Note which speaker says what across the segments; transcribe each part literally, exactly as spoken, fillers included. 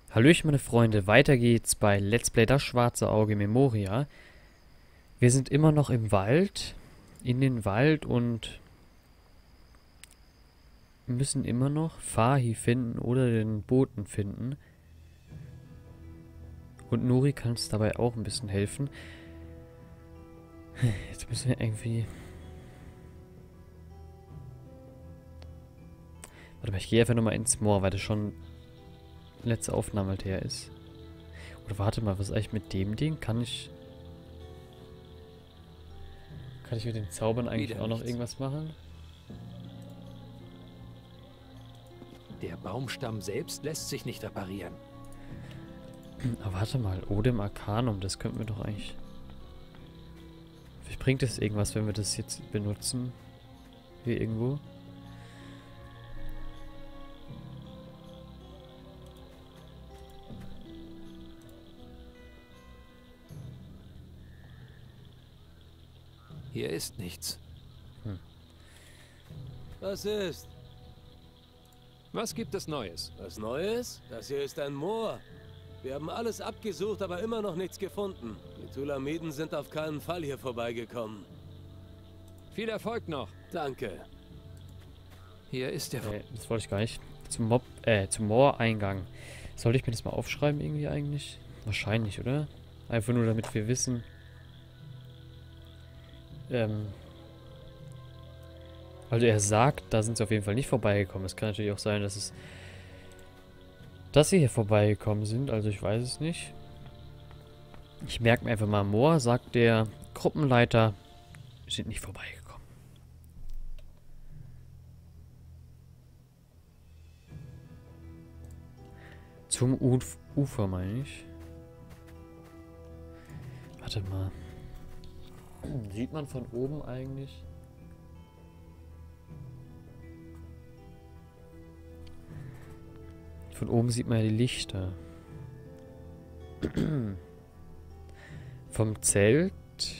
Speaker 1: Hallöchen meine Freunde, weiter geht's bei Let's Play Das Schwarze Auge Memoria. Wir sind immer noch im Wald, in den Wald und müssen immer noch Fahi finden oder den Boten finden. Und Nuri kann uns dabei auch ein bisschen helfen. Jetzt müssen wir irgendwie... Warte mal, ich gehe einfach nochmal ins Moor, weil das schon letzte Aufnahme halt her ist. Oder warte mal, was ist eigentlich mit dem Ding? Kann ich... Kann ich mit den Zaubern eigentlich
Speaker 2: Wieder
Speaker 1: auch noch
Speaker 2: nichts.
Speaker 1: irgendwas machen?
Speaker 2: Der Baumstamm selbst lässt sich nicht reparieren.
Speaker 1: Aber warte mal, Odem Arcanum, das könnten wir doch eigentlich... Vielleicht bringt es irgendwas, wenn wir das jetzt benutzen. Hier irgendwo.
Speaker 2: Hier ist nichts.
Speaker 3: Was ist?
Speaker 2: Was gibt es Neues?
Speaker 3: Was Neues? Das hier ist ein Moor. Wir haben alles abgesucht, aber immer noch nichts gefunden. Die Tulamiden sind auf keinen Fall hier vorbeigekommen.
Speaker 2: Viel Erfolg noch.
Speaker 3: Danke.
Speaker 2: Hier ist der...
Speaker 1: Äh, das wollte ich gar nicht. Zum Mob, äh, zum Moor-Eingang. Sollte ich mir das mal aufschreiben irgendwie eigentlich? Wahrscheinlich, oder? Einfach nur, damit wir wissen. Ähm. Also er sagt, da sind sie auf jeden Fall nicht vorbeigekommen. Es kann natürlich auch sein, dass es... Dass sie hier vorbeigekommen sind. Also ich weiß es nicht. Ich merke mir einfach mal, Moor, sagt der Gruppenleiter, sind nicht vorbeigekommen. Zum Uf Ufer, meine ich. Warte mal. Sieht man von oben eigentlich? Von oben sieht man ja die Lichter. Vom Zelt.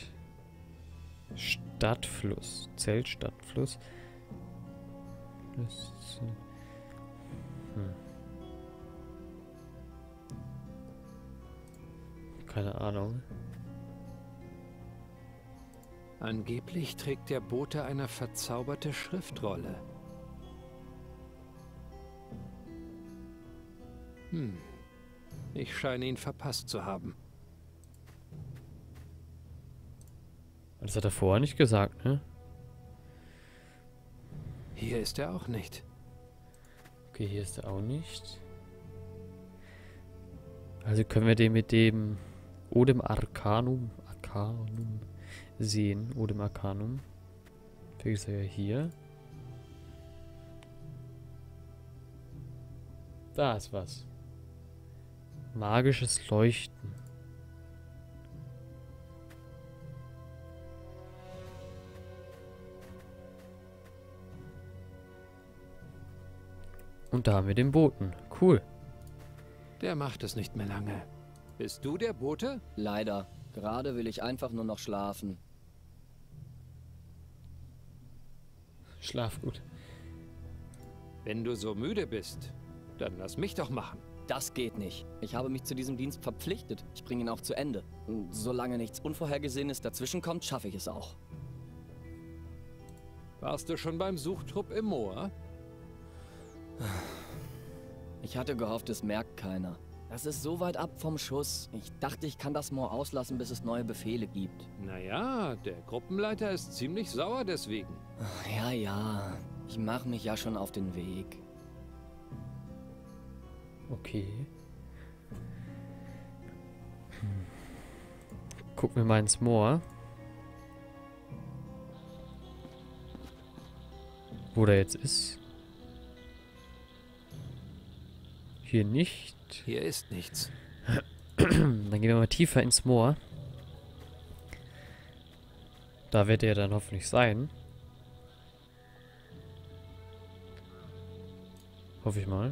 Speaker 1: Stadtfluss. Zelt, Stadtfluss. Das, hm. Keine Ahnung.
Speaker 2: Angeblich trägt der Bote eine verzauberte Schriftrolle. Hm. Ich scheine ihn verpasst zu haben.
Speaker 1: Das hat er vorher nicht gesagt, ne?
Speaker 2: Hier ist er auch nicht.
Speaker 1: Okay, hier ist er auch nicht. Also können wir den mit dem Odem Arcanum, Arcanum sehen. Odem Arcanum. Vielleicht ist er ja hier. Da ist was. Magisches Leuchten. Und da haben wir den Boten. Cool.
Speaker 2: Der macht es nicht mehr lange. Bist du der Bote?
Speaker 4: Leider. Gerade will ich einfach nur noch schlafen.
Speaker 1: Schlaf gut.
Speaker 2: Wenn du so müde bist, dann lass mich doch machen.
Speaker 4: Das geht nicht. Ich habe mich zu diesem Dienst verpflichtet. Ich bringe ihn auch zu Ende. Und solange nichts Unvorhergesehenes dazwischenkommt, schaffe ich es auch.
Speaker 2: Warst du schon beim Suchtrupp im Moor?
Speaker 4: Ich hatte gehofft, es merkt keiner. Das ist so weit ab vom Schuss. Ich dachte, ich kann das Moor auslassen, bis es neue Befehle gibt.
Speaker 2: Naja, der Gruppenleiter ist ziemlich sauer deswegen.
Speaker 4: Ach, ja, ja. Ich mache mich ja schon auf den Weg.
Speaker 1: Okay. Hm. Gucken wir mal ins Moor. Wo der jetzt ist. Hier nicht.
Speaker 2: Hier ist nichts.
Speaker 1: Dann gehen wir mal tiefer ins Moor. Da wird er dann hoffentlich sein. Hoffe ich mal.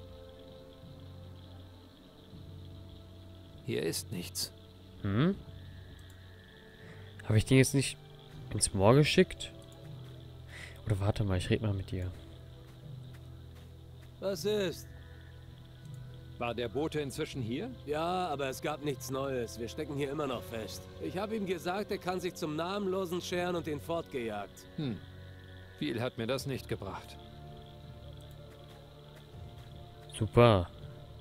Speaker 2: Hier ist nichts.
Speaker 1: Hm? Habe ich den jetzt nicht ins Moor geschickt? Oder warte mal, ich rede mal mit dir.
Speaker 3: Was ist?
Speaker 2: War der Bote inzwischen hier?
Speaker 3: Ja, aber es gab nichts Neues. Wir stecken hier immer noch fest. Ich habe ihm gesagt, er kann sich zum Namenlosen scheren und den fortgejagt.
Speaker 2: Hm. Viel hat mir das nicht gebracht.
Speaker 1: Super.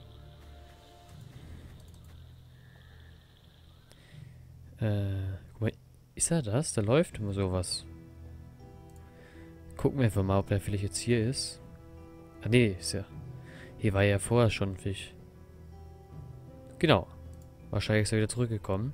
Speaker 1: Äh, guck mal, ist er das? Da läuft immer sowas. Gucken wir einfach mal, ob der vielleicht jetzt hier ist. Ah, nee, ist ja. Hier war ja vorher schon ein Fisch. Genau. Wahrscheinlich ist er wieder zurückgekommen.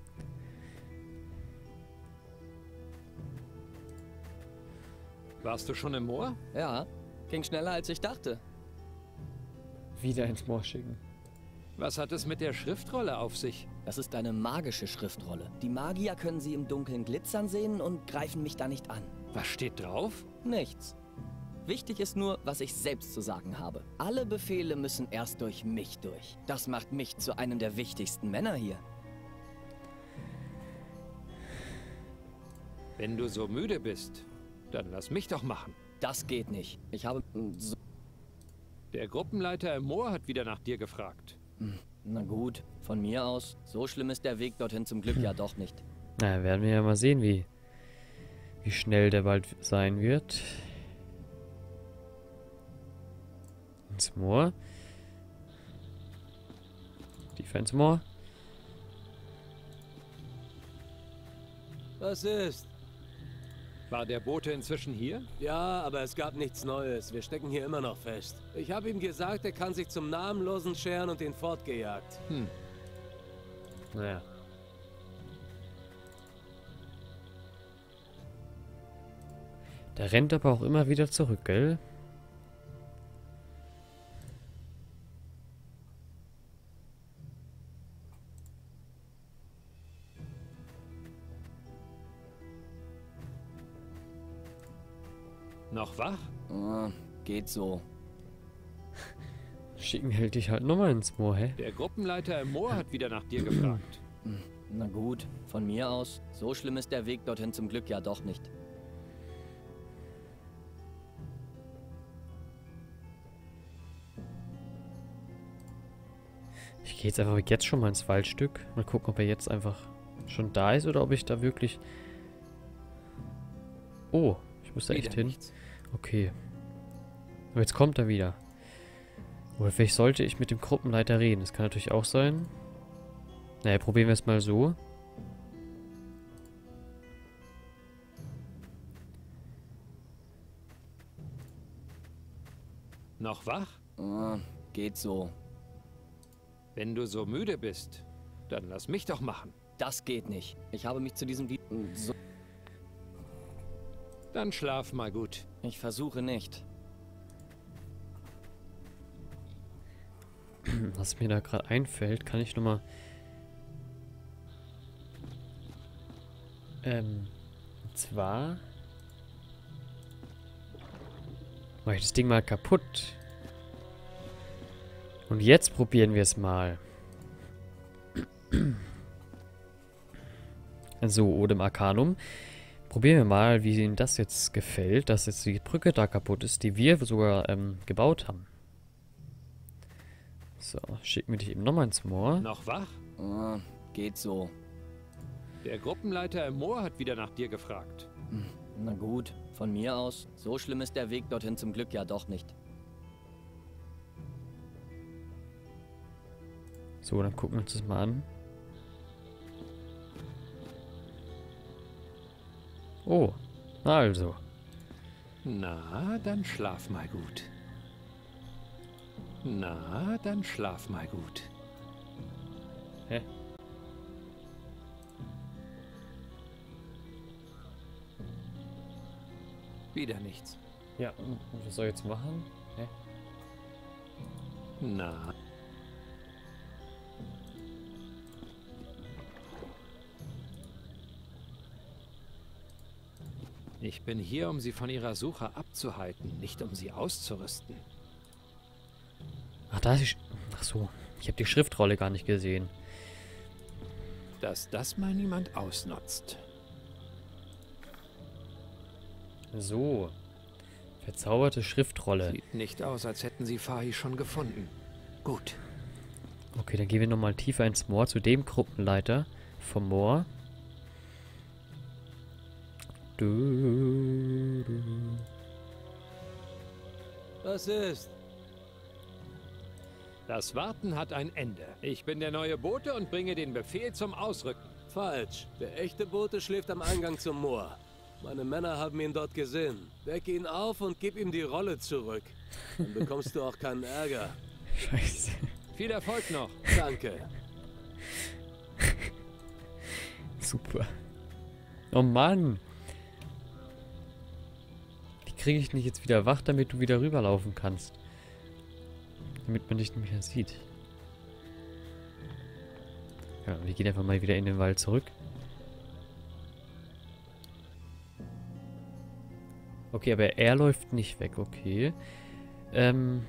Speaker 2: Warst du schon im Moor?
Speaker 4: Ja, ging schneller als ich dachte.
Speaker 1: Wieder ins Moor schicken.
Speaker 2: Was hat es mit der Schriftrolle auf sich?
Speaker 4: Das ist eine magische Schriftrolle. Die Magier können sie im Dunkeln glitzern sehen und greifen mich da nicht an.
Speaker 2: Was steht drauf?
Speaker 4: Nichts. Wichtig ist nur, was ich selbst zu sagen habe. Alle Befehle müssen erst durch mich durch. Das macht mich zu einem der wichtigsten Männer hier.
Speaker 2: Wenn du so müde bist, dann lass mich doch machen.
Speaker 4: Das geht nicht. Ich habe... So
Speaker 2: Der Gruppenleiter im Moor hat wieder nach dir gefragt.
Speaker 4: Na gut, von mir aus. So schlimm ist der Weg dorthin zum Glück ja doch nicht.
Speaker 1: Na, werden wir ja mal sehen, wie, wie schnell der bald sein wird. Ins Moor. Tiefer ins Moor.
Speaker 3: Was ist?
Speaker 2: War der Bote inzwischen hier?
Speaker 3: Ja, aber es gab nichts Neues. Wir stecken hier immer noch fest. Ich habe ihm gesagt, er kann sich zum Namenlosen scheren und den fortgejagt.
Speaker 2: Hm.
Speaker 1: Naja. Der rennt aber auch immer wieder zurück, gell?
Speaker 2: Noch wach?
Speaker 4: Ah, geht so.
Speaker 1: Schicken hält dich halt nochmal ins Moor, hä?
Speaker 2: Der Gruppenleiter im Moor hat wieder nach dir gefragt.
Speaker 4: Na gut, von mir aus. So schlimm ist der Weg dorthin zum Glück ja doch nicht.
Speaker 1: Ich gehe jetzt einfach jetzt schon mal ins Waldstück. Mal gucken, ob er jetzt einfach schon da ist oder ob ich da wirklich... Oh, ich muss da echt
Speaker 2: Wieder
Speaker 1: hin.
Speaker 2: nichts.
Speaker 1: Okay. Aber jetzt kommt er wieder. Oder vielleicht sollte ich mit dem Gruppenleiter reden. Das kann natürlich auch sein. Naja, probieren wir es mal so.
Speaker 2: Noch wach?
Speaker 4: Ah, geht so.
Speaker 2: Wenn du so müde bist, dann lass mich doch machen.
Speaker 4: Das geht nicht. Ich habe mich zu diesem Lied... So
Speaker 2: Dann schlaf mal gut.
Speaker 4: ich versuche nicht.
Speaker 1: Was mir da gerade einfällt, kann ich nochmal... Ähm, und zwar... Mache ich das Ding mal kaputt. Und jetzt probieren wir es mal. So, Odem Arcanum. Probieren wir mal, wie Ihnen das jetzt gefällt, dass jetzt die Brücke da kaputt ist, die wir sogar ähm, gebaut haben. So, schicken wir dich eben nochmal ins Moor.
Speaker 2: Noch wach?
Speaker 4: Ah, geht so.
Speaker 2: Der Gruppenleiter im Moor hat wieder nach dir gefragt.
Speaker 4: Na gut, von mir aus. So schlimm ist der Weg dorthin zum Glück ja doch nicht.
Speaker 1: So, dann gucken wir uns das mal an. Oh, also.
Speaker 2: Na, dann schlaf mal gut. Na, dann schlaf mal gut.
Speaker 1: Hä?
Speaker 2: Wieder nichts.
Speaker 1: Ja, und was soll ich jetzt machen? Hä?
Speaker 2: Na. Ich bin hier, um sie von ihrer Suche abzuhalten, nicht um sie auszurüsten.
Speaker 1: Ach, da ist die... Sch Ach so, ich habe die Schriftrolle gar nicht gesehen.
Speaker 2: Dass das mal niemand ausnutzt.
Speaker 1: So. Verzauberte Schriftrolle.
Speaker 2: Sieht nicht aus, als hätten sie Fahi schon gefunden. Gut.
Speaker 1: Okay, dann gehen wir nochmal tiefer ins Moor zu dem Gruppenleiter vom Moor. Du, du.
Speaker 3: Was ist?
Speaker 2: Das Warten hat ein Ende. Ich bin der neue Bote und bringe den Befehl zum Ausrücken.
Speaker 3: Falsch. Der echte Bote schläft am Eingang zum Moor. Meine Männer haben ihn dort gesehen. Weck ihn auf und gib ihm die Rolle zurück. Dann bekommst du auch keinen Ärger.
Speaker 1: Scheiße.
Speaker 2: Viel Erfolg noch.
Speaker 3: Danke.
Speaker 1: Super. Oh Mann. Wie kriege ich dich jetzt wieder wach, damit du wieder rüberlaufen kannst? Damit man dich nicht mehr sieht. Ja, wir gehen einfach mal wieder in den Wald zurück. Okay, aber er läuft nicht weg, okay. Ähm...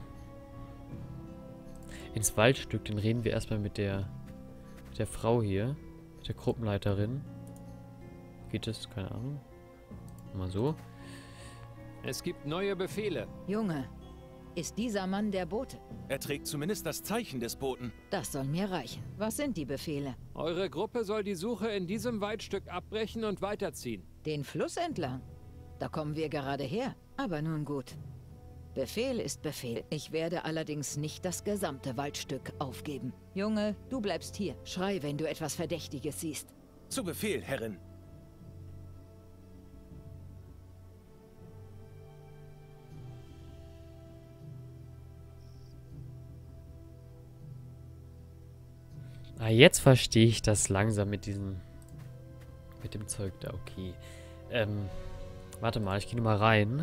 Speaker 1: Ins Waldstück, dann reden wir erstmal mit der, mit der Frau hier. Mit der Gruppenleiterin. Geht das? Keine Ahnung. Mal so.
Speaker 2: Es gibt neue Befehle.
Speaker 5: Junge, ist dieser Mann der Bote?
Speaker 6: Er trägt zumindest das Zeichen des Boten.
Speaker 5: Das soll mir reichen. Was sind die Befehle?
Speaker 2: Eure Gruppe soll die Suche in diesem Waldstück abbrechen und weiterziehen.
Speaker 5: Den Fluss entlang? Da kommen wir gerade her. Aber nun gut. Befehl ist Befehl. Ich werde allerdings nicht das gesamte Waldstück aufgeben. Junge, du bleibst hier. Schrei, wenn du etwas Verdächtiges siehst.
Speaker 6: Zu Befehl, Herrin.
Speaker 1: Ah, jetzt verstehe ich das langsam mit diesem... mit dem Zeug da, okay. Ähm, warte mal, ich gehe nur mal rein.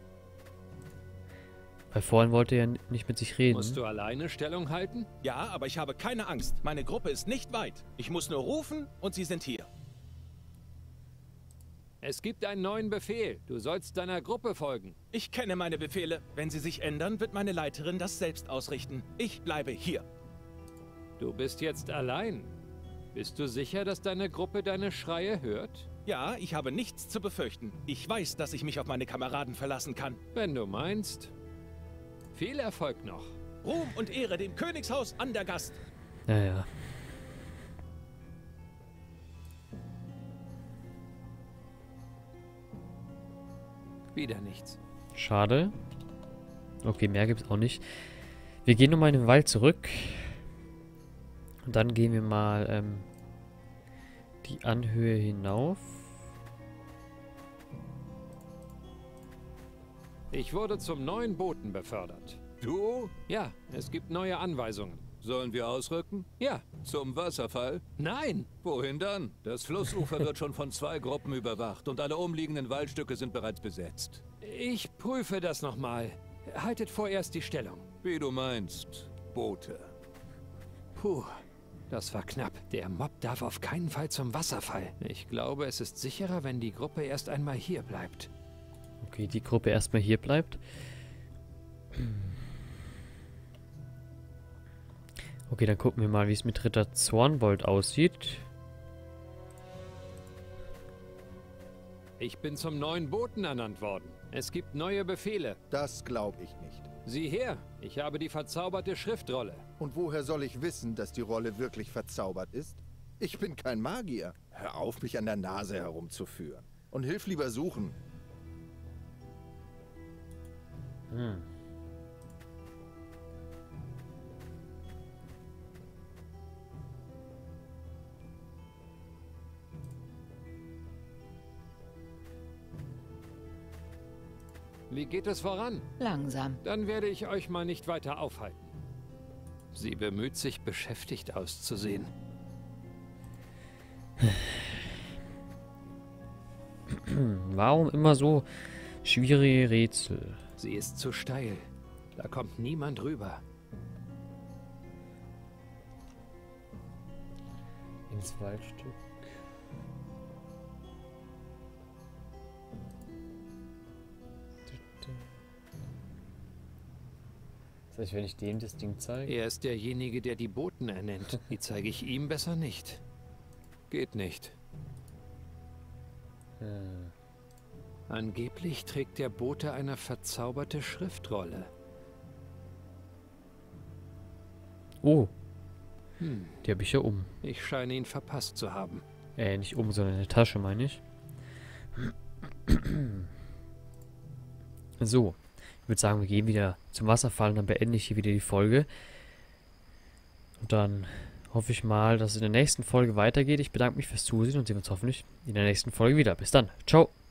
Speaker 1: Weil vorhin wollte er nicht mit sich reden.
Speaker 2: Musst du alleine Stellung halten?
Speaker 6: Ja, aber ich habe keine Angst. Meine Gruppe ist nicht weit. Ich muss nur rufen und sie sind hier.
Speaker 2: Es gibt einen neuen Befehl. Du sollst deiner Gruppe folgen.
Speaker 6: Ich kenne meine Befehle. Wenn sie sich ändern, wird meine Leiterin das selbst ausrichten. Ich bleibe hier.
Speaker 2: Du bist jetzt allein. Bist du sicher, dass deine Gruppe deine Schreie hört?
Speaker 6: Ja, ich habe nichts zu befürchten. Ich weiß, dass ich mich auf meine Kameraden verlassen kann.
Speaker 2: Wenn du meinst. Viel Erfolg noch.
Speaker 6: Ruhm und Ehre dem Königshaus an der Gast.
Speaker 1: Naja.
Speaker 2: Wieder nichts.
Speaker 1: Schade. Okay, mehr gibt es auch nicht. Wir gehen nochmal in den Wald zurück. Und dann gehen wir mal ähm, die Anhöhe hinauf.
Speaker 2: Ich wurde zum neuen Boten befördert.
Speaker 7: Du?
Speaker 2: Ja, es gibt neue Anweisungen.
Speaker 7: Sollen wir ausrücken?
Speaker 2: Ja.
Speaker 7: Zum Wasserfall?
Speaker 2: Nein!
Speaker 7: Wohin dann? Das Flussufer wird schon von zwei Gruppen überwacht und alle umliegenden Waldstücke sind bereits besetzt.
Speaker 2: Ich prüfe das nochmal. Haltet vorerst die Stellung.
Speaker 7: Wie du meinst, Bote.
Speaker 2: Puh, das war knapp. Der Mob darf auf keinen Fall zum Wasserfall. Ich glaube, es ist sicherer, wenn die Gruppe erst einmal hier bleibt.
Speaker 1: Okay, die Gruppe erstmal hier bleibt. Okay, dann gucken wir mal, wie es mit Ritter Zornbold aussieht.
Speaker 2: Ich bin zum neuen Boten ernannt worden. Es gibt neue Befehle.
Speaker 8: Das glaube ich nicht.
Speaker 2: Sieh her, ich habe die verzauberte Schriftrolle.
Speaker 8: Und woher soll ich wissen, dass die Rolle wirklich verzaubert ist? Ich bin kein Magier. Hör auf, mich an der Nase herumzuführen. Und hilf lieber suchen.
Speaker 1: Hm.
Speaker 2: Wie geht es voran?
Speaker 5: Langsam.
Speaker 2: Dann werde ich euch mal nicht weiter aufhalten. Sie bemüht sich, beschäftigt auszusehen.
Speaker 1: Warum immer so schwierige Rätsel?
Speaker 2: Sie ist zu steil. Da kommt niemand rüber.
Speaker 1: Ins Waldstück. Das heißt, wenn ich dem das Ding zeige?
Speaker 2: Er ist derjenige, der die Boten ernennt. Die zeige ich ihm besser nicht. Geht nicht.
Speaker 1: Hm.
Speaker 2: Angeblich trägt der Bote eine verzauberte Schriftrolle.
Speaker 1: Oh.
Speaker 2: Hm,
Speaker 1: Die habe ich ja um.
Speaker 2: ich scheine ihn verpasst zu haben.
Speaker 1: Äh, nicht um, sondern in der Tasche, meine ich. So. Ich würde sagen, wir gehen wieder zum Wasserfall und dann beende ich hier wieder die Folge. Und dann hoffe ich mal, dass es in der nächsten Folge weitergeht. Ich bedanke mich fürs Zusehen und sehen uns hoffentlich in der nächsten Folge wieder. Bis dann. Ciao.